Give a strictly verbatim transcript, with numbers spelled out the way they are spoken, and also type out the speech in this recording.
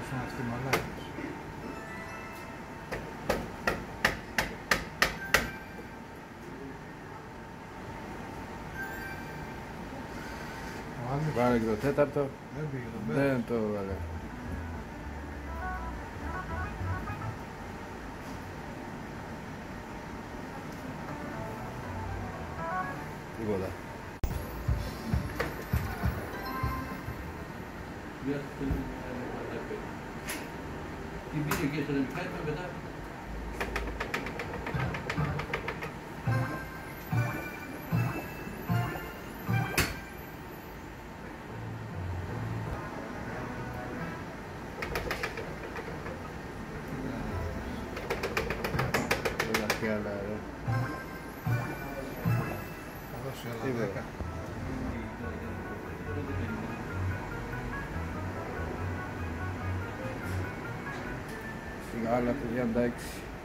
σαν αυτοί οι μαλάκες. Βάλε και το τέταρτο. Δεν πήγε το πέρα. Δεν το έβαλε. Τίποτα. Τι πήγε και στον Εμφάιτο μετά. Όλα άλλα, ρε. Θα δώσει άλλα Τίποτα. δέκα. Σιγά άλλα παιδιά, εντάξει.